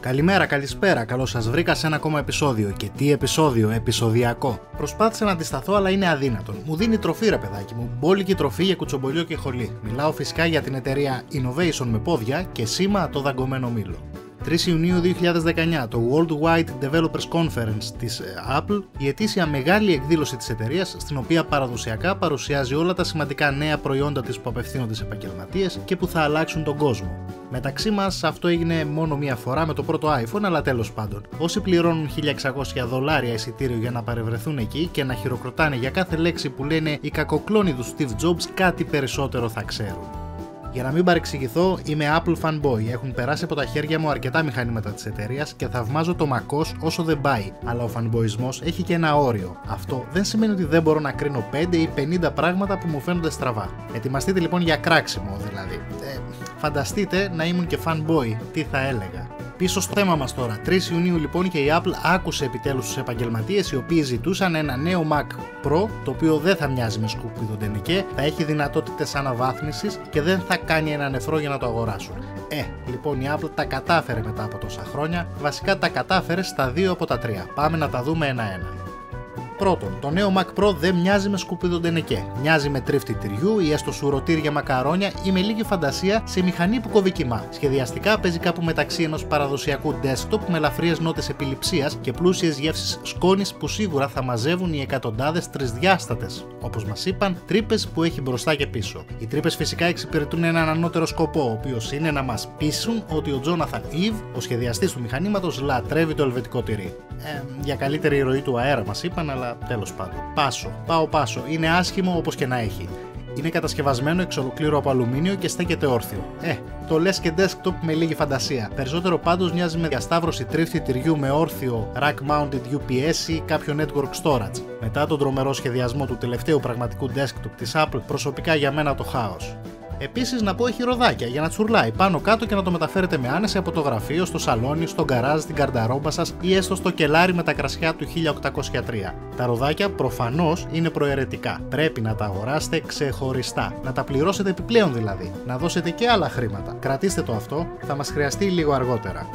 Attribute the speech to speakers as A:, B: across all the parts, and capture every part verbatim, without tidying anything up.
A: Καλημέρα, καλησπέρα, καλώς σας βρήκα σε ένα ακόμα επεισόδιο. Και τι επεισόδιο, επεισοδιακό. Προσπάθησα να αντισταθώ, αλλά είναι αδύνατον. Μου δίνει τροφή, ρε παιδάκι μου. Μπόλικη τροφή για κουτσομπολιό και χολή. Μιλάω φυσικά για την εταιρεία Innovation με πόδια και σήμα το δαγκωμένο μήλο. τρεις Ιουνίου δύο χιλιάδες δεκαεννιά, το Worldwide Developers Conference της Apple, η ετήσια μεγάλη εκδήλωση της εταιρείας, στην οποία παραδοσιακά παρουσιάζει όλα τα σημαντικά νέα προϊόντα της που απευθύνονται σε επαγγελματίες και που θα αλλάξουν τον κόσμο. Μεταξύ μας αυτό έγινε μόνο μία φορά με το πρώτο iPhone, αλλά τέλος πάντων. Όσοι πληρώνουν χίλια εξακόσια δολάρια εισιτήριο για να παρευρεθούν εκεί και να χειροκροτάνε για κάθε λέξη που λένε οι κακοκλόνοι του Steve Jobs, κάτι περισσότερο θα ξέρουν. Για να μην παρεξηγηθώ, είμαι Apple fanboy. Έχουν περάσει από τα χέρια μου αρκετά μηχανήματα της εταιρείας και θαυμάζω το μακός όσο δεν πάει. Αλλά ο φανμποϊσμός έχει και ένα όριο. Αυτό δεν σημαίνει ότι δεν μπορώ να κρίνω πέντε ή πενήντα πράγματα που μου φαίνονται στραβά. Ετοιμαστείτε λοιπόν για κράξιμο δηλαδή. Ε, φανταστείτε να ήμουν και fanboy, τι θα έλεγα. Πίσω στο θέμα μας τώρα. τρεις Ιουνίου λοιπόν και η Apple άκουσε επιτέλους τους επαγγελματίες οι οποίοι ζητούσαν ένα νέο Mac Pro, το οποίο δεν θα μοιάζει με σκουπίδο ντενεκέ, θα έχει δυνατότητες αναβάθμισης και δεν θα κάνει ένα νεφρό για να το αγοράσουν. Ε, λοιπόν η Apple τα κατάφερε μετά από τόσα χρόνια, βασικά τα κατάφερε στα δύο από τα τρία. Πάμε να τα δούμε ένα-ένα. Πρώτον, το νέο Mac Pro δεν μοιάζει με σκουπίδο ντενεκέ. Μοιάζει με τρίφτη τυριού ή έστω σουρωτήρ για μακαρόνια ή με λίγη φαντασία σε μηχανή που κόβει κιμά. Σχεδιαστικά παίζει κάπου μεταξύ ενός παραδοσιακού desktop με ελαφριές νότες επιληψίας και πλούσιες γεύσεις σκόνης που σίγουρα θα μαζεύουν οι εκατοντάδες τρισδιάστατες, όπως μας είπαν, τρύπες που έχει μπροστά και πίσω. Οι τρύπες φυσικά εξυπηρετούν έναν ανώτερο σκοπό, ο οποίος είναι να μας πείσουν ότι ο Τζόναθαν Ιβ, ο σχεδιαστής του μηχανήματος, λατρεύει το ελβετικό τυρί. Ε, για καλύτερη ροή του αέρα μας είπαν, αλλά τέλος πάντων. Πάσο, πάω πάσο. Είναι άσχημο όπως και να έχει. Είναι κατασκευασμένο εξ ολοκλήρου από αλουμίνιο και στέκεται όρθιο. Ε, το λες και desktop με λίγη φαντασία. Περισσότερο πάντως μοιάζει με διασταύρωση τρίφτη τυριού με όρθιο rack mounted γιου πι ες ή κάποιο network storage. Μετά τον τρομερό σχεδιασμό του τελευταίου πραγματικού desktop της Apple, προσωπικά για μένα το χάος. Επίσης να πω έχει ροδάκια για να τσουρλάει πάνω κάτω και να το μεταφέρετε με άνεση από το γραφείο, στο σαλόνι, στο γκαράζ, στην καρνταρόμπα σας ή έστω στο κελάρι με τα κρασιά του χίλια οκτακόσια τρία. Τα ροδάκια προφανώς είναι προαιρετικά. Πρέπει να τα αγοράσετε ξεχωριστά. Να τα πληρώσετε επιπλέον δηλαδή. Να δώσετε και άλλα χρήματα. Κρατήστε το αυτό, θα μας χρειαστεί λίγο αργότερα.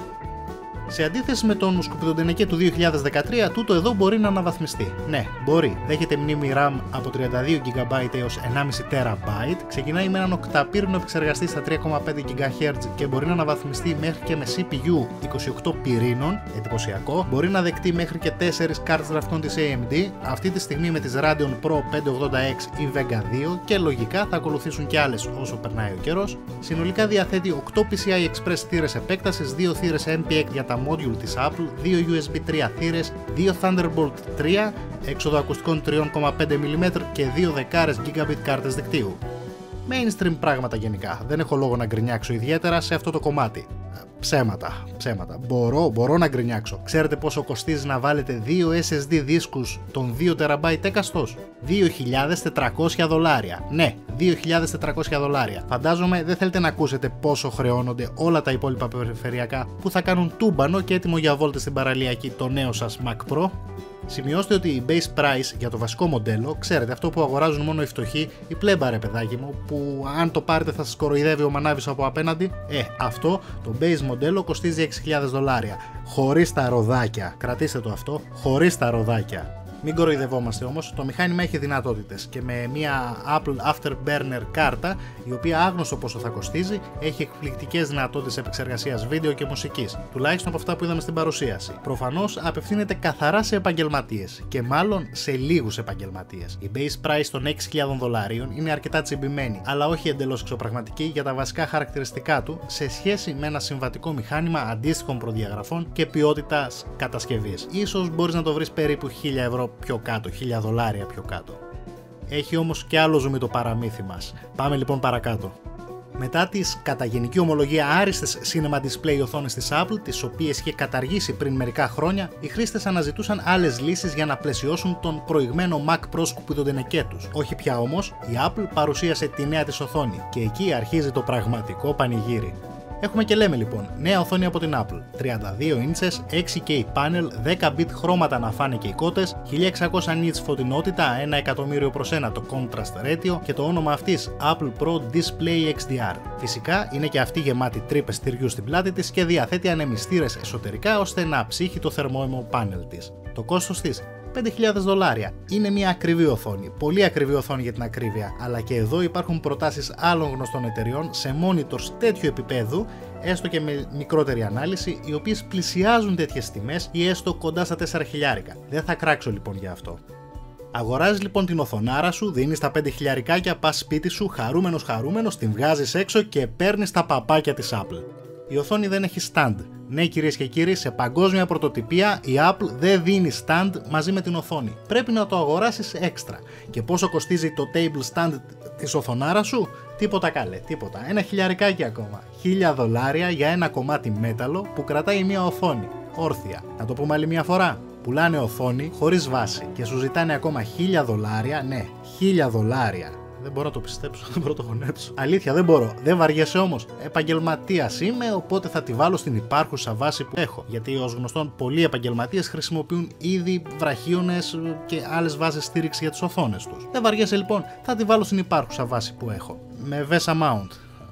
A: Σε αντίθεση με τον σκουπιδοντενεκέ του δύο χιλιάδες δεκατρία, τούτο εδώ μπορεί να αναβαθμιστεί. Ναι, μπορεί. Δέχεται μνήμη RAM από τριάντα δύο τζι μπι έως ενάμιση τεραμπάιτ, ξεκινάει με έναν οκταπύρινο επεξεργαστή στα τρία κόμμα πέντε γιγαχέρτζ και μπορεί να αναβαθμιστεί μέχρι και με σι πι γιου είκοσι οκτώ πυρήνων, εντυπωσιακό. Μπορεί να δεκτεί μέχρι και τέσσερις κάρτες γραφικών της έι εμ ντι, αυτή τη στιγμή με τις Radeon Pro πεντακόσια ογδόντα εξ ή Vega δύο και λογικά θα ακολουθήσουν και άλλες όσο περνάει ο καιρός. Συνολικά διαθέτει οκτώ πι σι άι Express θύρες επέκτασης, δύο θύρες εμ πι εξ για τα module της Apple, δύο γιου ες μπι τρία θύρες, δύο Thunderbolt τρία, έξοδο ακουστικών τρία κόμμα πέντε μιλιμέτρα και δύο δεκάρες Gigabit κάρτες δικτύου. Mainstream πράγματα γενικά, δεν έχω λόγο να γκρινιάξω ιδιαίτερα σε αυτό το κομμάτι. Ψέματα, ψέματα. Μπορώ, μπορώ να γκρινιάξω. Ξέρετε πόσο κοστίζει να βάλετε δύο ες ες ντι δίσκους των δύο τεραμπάιτ έκαστος? δύο χιλιάδες τετρακόσια δολάρια. Ναι, δύο χιλιάδες τετρακόσια δολάρια. Φαντάζομαι δεν θέλετε να ακούσετε πόσο χρεώνονται όλα τα υπόλοιπα περιφερειακά που θα κάνουν τούμπανο και έτοιμο για βόλτες στην παραλιακή το νέο σας Mac Pro. Σημειώστε ότι η base price για το βασικό μοντέλο, ξέρετε αυτό που αγοράζουν μόνο οι φτωχοί, η πλέμπα ρε παιδάκι μου, που αν το πάρετε θα σας κοροϊδεύει ο μανάβης από απέναντι, ε, αυτό το base μοντέλο κοστίζει έξι χιλιάδες δολάρια, χωρίς τα ροδάκια, κρατήστε το αυτό, χωρίς τα ροδάκια. Μην κοροϊδευόμαστε όμως, το μηχάνημα έχει δυνατότητες και με μια Apple Afterburner κάρτα, η οποία άγνωστο πόσο θα κοστίζει, έχει εκπληκτικές δυνατότητες επεξεργασίας βίντεο και μουσικής, τουλάχιστον από αυτά που είδαμε στην παρουσίαση. Προφανώς απευθύνεται καθαρά σε επαγγελματίες και μάλλον σε λίγους επαγγελματίες. Η base price των έξι χιλιάδες δολαρίων είναι αρκετά τσιμπημένη, αλλά όχι εντελώς εξωπραγματική για τα βασικά χαρακτηριστικά του σε σχέση με ένα συμβατικό μηχάνημα αντίστοιχων προδιαγραφών και ποιότητας κατασκευής. Ίσως μπορείς να το βρεις περίπου χίλια ευρώ πιο κάτω, χίλια δολάρια πιο κάτω. Έχει όμως και άλλο ζουμί το παραμύθι μας. Πάμε λοιπόν παρακάτω. Μετά τις κατά γενική ομολογία άριστες Cinema Display οθόνες της Apple, τις οποίες είχε καταργήσει πριν μερικά χρόνια, οι χρήστες αναζητούσαν άλλες λύσεις για να πλαισιώσουν τον προηγμένο Mac Pro σκουπιδοντενεκέ τους. Όχι πια όμως, η Apple παρουσίασε τη νέα της οθόνη και εκεί αρχίζει το πραγματικό πανηγύρι. Έχουμε και λέμε λοιπόν, νέα οθόνη από την Apple, τριάντα δύο ίντσες, έξι κέι panel, δέκα bit χρώματα να φάνε και οι κότες, χίλια εξακόσια nits φωτεινότητα, ένα εκατομμύριο προς ένα το contrast ratio και το όνομα αυτής Apple Pro Display εξ ντι αρ. Φυσικά είναι και αυτή γεμάτη τρύπες τυριού στην πλάτη της και διαθέτει ανεμιστήρες εσωτερικά ώστε να ψύχει το θερμόαιμο πάνελ της. Το κόστος της πέντε χιλιάδες δολάρια. Είναι μια ακριβή οθόνη, πολύ ακριβή οθόνη για την ακρίβεια, αλλά και εδώ υπάρχουν προτάσεις άλλων γνωστών εταιριών σε monitors τέτοιου επίπεδου, έστω και με μικρότερη ανάλυση, οι οποίες πλησιάζουν τέτοιες τιμές ή έστω κοντά στα τέσσερα χιλιάρικα. Δεν θα κράξω λοιπόν για αυτό. Αγοράζεις λοιπόν την οθονάρα σου, δίνεις τα πέντε χιλιαρικάκια, πας σπίτι σου, χαρούμενος χαρούμενος, την βγάζεις έξω και παίρνεις τα παπάκια της Apple. Η οθόνη δεν έχει stand. Ναι, κυρίες και κύριοι, σε παγκόσμια πρωτοτυπία η Apple δεν δίνει stand μαζί με την οθόνη. Πρέπει να το αγοράσεις έξτρα. Και πόσο κοστίζει το table stand της οθονάρας σου? Τίποτα καλέ, τίποτα. Ένα χιλιαρικάκι ακόμα. Χίλια δολάρια για ένα κομμάτι μέταλλο που κρατάει μια οθόνη. Όρθια. Να το πούμε άλλη μια φορά. Πουλάνε οθόνη χωρίς βάση και σου ζητάνε ακόμα χίλια δολάρια. Ναι, χίλια δολάρια. Δεν μπορώ να το πιστέψω, δεν μπορώ να το χωνέψω. Αλήθεια, δεν μπορώ. Δεν βαριέσαι όμως. Επαγγελματίας είμαι, οπότε θα τη βάλω στην υπάρχουσα βάση που έχω. Γιατί ως γνωστόν, πολλοί επαγγελματίες χρησιμοποιούν ήδη βραχίονες και άλλες βάσεις στήριξη για τις οθόνες τους. Δεν βαριέσαι λοιπόν, θα τη βάλω στην υπάρχουσα βάση που έχω. Με VESA mount.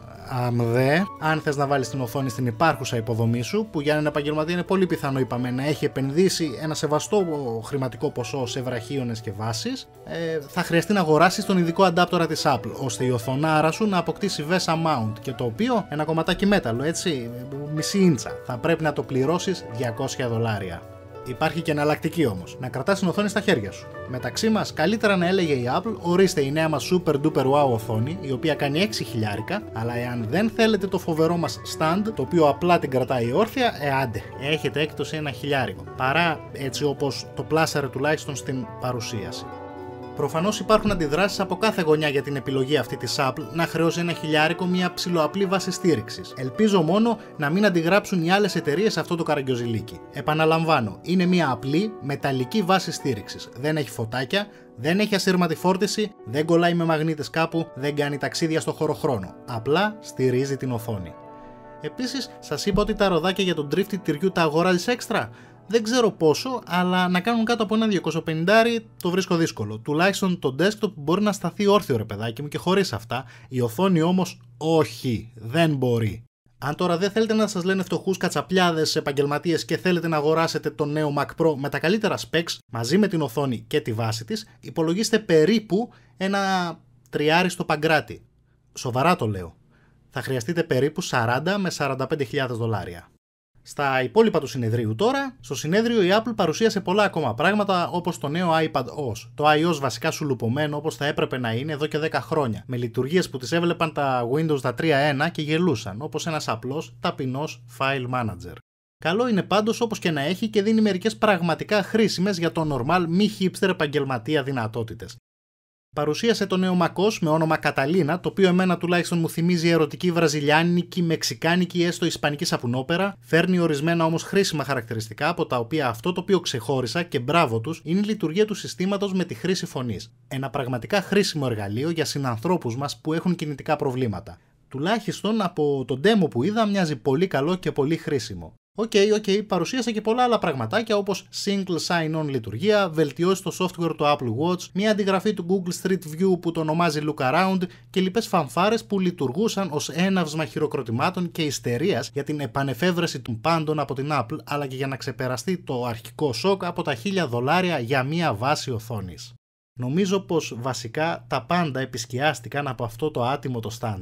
A: Αν δε, αν θες να βάλεις την οθόνη στην υπάρχουσα υποδομή σου, που για έναν επαγγελματία είναι πολύ πιθανό, είπαμε, να έχει επενδύσει ένα σεβαστό χρηματικό ποσό σε βραχίονες και βάσεις, ε, θα χρειαστεί να αγοράσεις τον ειδικό αντάπτορα της Apple, ώστε η οθονάρα σου να αποκτήσει VESA mount, και το οποίο, ένα κομματάκι μέταλλο, έτσι, μισή ίντσα, θα πρέπει να το πληρώσεις διακόσια δολάρια. Υπάρχει και εναλλακτική όμως, να κρατάς την οθόνη στα χέρια σου. Μεταξύ μας, καλύτερα να έλεγε η Apple, ορίστε η νέα μας super duper wow οθόνη, η οποία κάνει έξι χιλιάρικα, αλλά εάν δεν θέλετε το φοβερό μας stand, το οποίο απλά την κρατάει όρθια, ε άντε, έχετε έκπτωση ένα χιλιάρικο. Παρά έτσι όπως το πλάσαρε τουλάχιστον στην παρουσίαση. Προφανώς υπάρχουν αντιδράσεις από κάθε γωνιά για την επιλογή αυτή της Apple να χρεώσει ένα χιλιάρικο μια ψιλοαπλή βάση στήριξης. Ελπίζω μόνο να μην αντιγράψουν οι άλλες εταιρείες αυτό το καραγκιόζηλίκι. Επαναλαμβάνω, είναι μια απλή μεταλλική βάση στήριξης. Δεν έχει φωτάκια, δεν έχει ασύρματη φόρτιση, δεν κολλάει με μαγνήτες κάπου, δεν κάνει ταξίδια στο χωροχρόνο. Απλά στηρίζει την οθόνη. Επίσης, σας είπα ότι τα ροδάκια για τον τρίφτη τυριού τα αγοράζεις έξτρα. Δεν ξέρω πόσο, αλλά να κάνουν κάτω από ένα διακόσια πενήντα το βρίσκω δύσκολο. Τουλάχιστον το desktop μπορεί να σταθεί όρθιο, ρε παιδάκι μου, και χωρίς αυτά. Η οθόνη όμως όχι, δεν μπορεί. Αν τώρα δεν θέλετε να σας λένε φτωχούς κατσαπλιάδες επαγγελματίες και θέλετε να αγοράσετε το νέο Mac Pro με τα καλύτερα specs μαζί με την οθόνη και τη βάση της, υπολογίστε περίπου ένα τριάρι στο παγκράτη. Σοβαρά το λέω. Θα χρειαστείτε περίπου σαράντα με σαράντα πέντε χιλιάδες δολάρια. Στα υπόλοιπα του συνεδρίου τώρα, στο συνέδριο η Apple παρουσίασε πολλά ακόμα πράγματα, όπως το νέο iPadOS. Το iOS βασικά σουλουπωμένο όπως θα έπρεπε να είναι εδώ και δέκα χρόνια, με λειτουργίες που τις έβλεπαν τα Windows τα τρία κόμμα ένα και γελούσαν, όπως ένας απλός ταπεινός file manager. Καλό είναι πάντως όπως και να έχει και δίνει μερικές πραγματικά χρήσιμες για το normal μη hipster επαγγελματία δυνατότητες. Παρουσίασε το νέο macOS με όνομα Καταλίνα, το οποίο εμένα τουλάχιστον μου θυμίζει ερωτική βραζιλιάνικη, μεξικάνικη, έστω ισπανική σαπουνόπερα. Φέρνει ορισμένα όμως χρήσιμα χαρακτηριστικά, από τα οποία αυτό το οποίο ξεχώρισα και μπράβο τους είναι η λειτουργία του συστήματος με τη χρήση φωνής. Ένα πραγματικά χρήσιμο εργαλείο για συνανθρώπους μας που έχουν κινητικά προβλήματα. Τουλάχιστον από το demo που είδα μοιάζει πολύ καλό και πολύ χρήσιμο. Οκ, okay, οκ, okay, παρουσίασα και πολλά άλλα πραγματάκια όπως Single Sign-On λειτουργία, βελτιώσει στο software του Apple Watch, μια αντιγραφή του Google Street View που το ονομάζει Look Around και λοιπές φανφάρες που λειτουργούσαν ως έναυσμα χειροκροτημάτων και ιστερίας για την επανεφεύρεση των πάντων από την Apple, αλλά και για να ξεπεραστεί το αρχικό σοκ από τα χίλια δολάρια για μια βάση οθόνης. Νομίζω πως βασικά τα πάντα επισκιάστηκαν από αυτό το άτιμο το stand.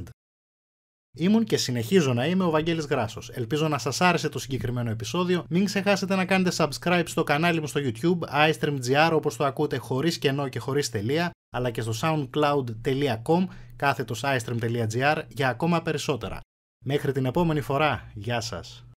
A: Ήμουν και συνεχίζω να είμαι ο Βαγγέλης Γράσος. Ελπίζω να σας άρεσε το συγκεκριμένο επεισόδιο. Μην ξεχάσετε να κάνετε subscribe στο κανάλι μου στο YouTube, iStreamGR, όπως το ακούτε, χωρίς κενό και χωρίς τελεία, αλλά και στο soundcloud τελεία com κάθετος iStream τελεία gr για ακόμα περισσότερα. Μέχρι την επόμενη φορά, γεια σας.